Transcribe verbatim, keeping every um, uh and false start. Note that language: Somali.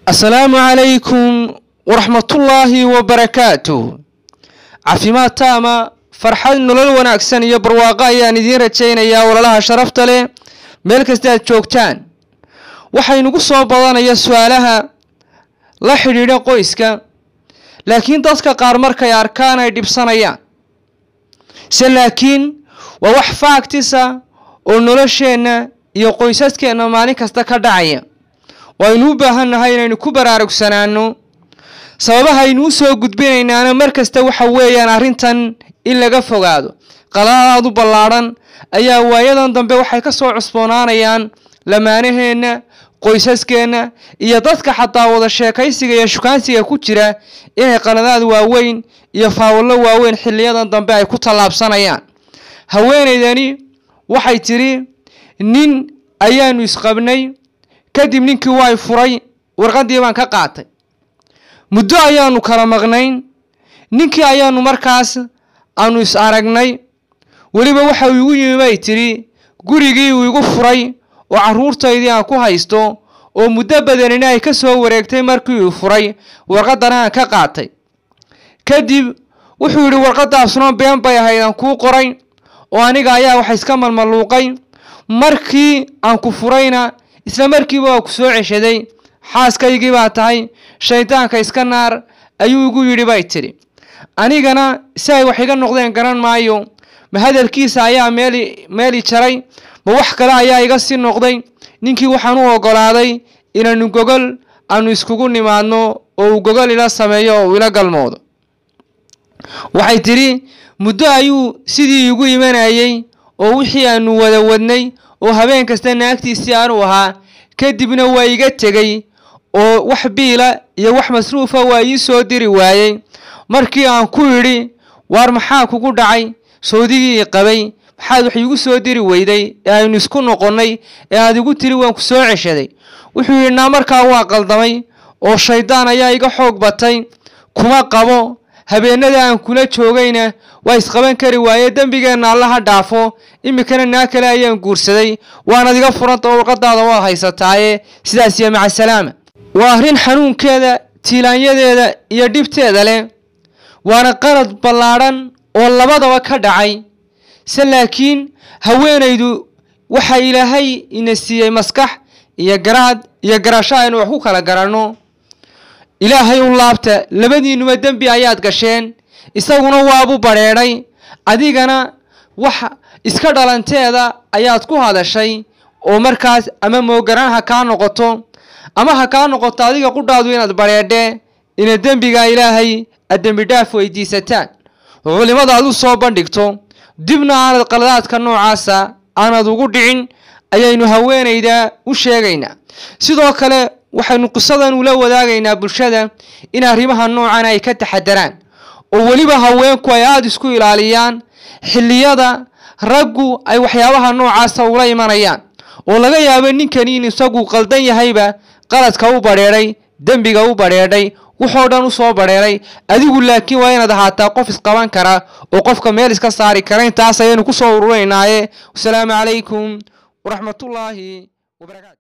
السلام عليكم ورحمة الله وبركاته. عفيمات تاما فرحان نولل وناكسن يا برواقا يا ندين رجينا يا ولالها شرفت له ملك استاد جوجتان waxay nagu soo badanaya su'aalaha la xiriira qoyska laakiin dadka qaar markay arkaan ay dhibsanayaan se laakiin waa wax faactisa oo nolosheena iyo qoysaskeena maalin kasta ka dhacaya waynu u baahanahay inaynu ku baraarugsanaano sababaha aynu soo gudbinaynaana markasta waxa weeyaan arrintan in laga fogaado qalaad u ballaaran ayaa waayadan dambe waxay ka soo cusboonaanayaan lamaanaheena qoysaskeena iyo dadka xataa wada sheekaysiga iyo shukaansiga ku jira inay qaladaad waaweyn iyo faawlo waaweyn xilliyadan dambe ay ku talaabsanayaan haweeneydani waxay tiri nin ayaanu isqabnay kadib ninkii way furay warqadii baan ka qaatay muddo ayaanu kala maqnayn ninkii ayaanu markaas aanu is aragnay waliba waxa uu igu yimay tiri gurigii uu igu furay oo caruurtaydii aan ku haysto oo muddo badan ay ka soo wareegtay markii uu furay warqadana aan ka qaatay kadib wuxuu yiri warqadaasna been bay ahayd ku qoray oo aniga ayaa wax iska malmaluuqay markii aan ku furayna isla markiiba ku soo ceshaday xaaskaygii baa tahay shaydaanka iska naar ayuu igu yiri bay tiri anigana say wax iga noqdeen garan maayo ma hadalkiisa ayaa meel meel jaray ma wax kale ayaa iga sii noqday ninkii waxaan u ogolaaday inaanu gogol aanu iskugu nimaadno oo gogol ila sameeyo oo ila galmoodo waxay tiri muddo ayuu sidii igu imanayay oo wixii aanu wada wadnay oo habeen kasta naagtiisii aanu ahaa kadibna waa iga tagay oo wax biila iyo wax masruufa waa ii soo diri waayay markii aan ku yiri war maxaa kugu dhacay soodigii qabay maxaad wax igu soo diri weyday ee aynu isku noqonay ee aad igu tiri waan ku soo ceshaday wuxuu yirna markaa waa qaldamay oo shaydaan ayaa iga xoog batay kuma qabo habeenada aan kula joogayna waa isqaban kari waayay dambigeena Allah dhaafo imikana naa kale ayaan guursaday waan adiga furanta warqadaada waa haysataaye sidaas iyo maca salaama waa arrin xanuunkeeda tiilaanyadeeda iyo dhibteeda leh waana qalad ballaaran oo labadaba ka dhacay se laakiin haweenaydu waxa ilaahay ina siiyay maskax iyo garaad iyo garasho aynu wax ku kala garanno ilaahay u laabta labadiinuba dambi ayaad gasheen isaguna waabu bareeray adigana wax iska dhalanteeda ayaad ku hadashay oo markaas ama moogaran ha ka noqoto ama ha ka noqoto adiga qudhaadu inaad bareedhe ina dambiga ilaahay adambi dhaaf weydiisataan culimada aad u soo bandhigto dibna aanad qaladaadka noocaasa aanad ugu dhicin ayaynu haweenayda u sheegaynaa sidoo kale waxaynu qisadan ula wadaagaynaa bulshada in arrimaha noocan ay ka taxadaraan oo waliba haweenku ay aad isku ilaaliyaan xilliyada raggu ay waxyaabaha noocaasa ula imanayaan oo laga yaabo ninkani in isagu qaldan yahayba qaladka u bareeray dambiga u bareeray wuxuu dhan u soo bareeray adigu laakiin waa inaad ahaataa qof isqaban kara oo qofka meel iska saari kara intaas ayaynu ku soo ururinaaye. Assalaamu calaykum waraxmatullaahi wabarakaatuh.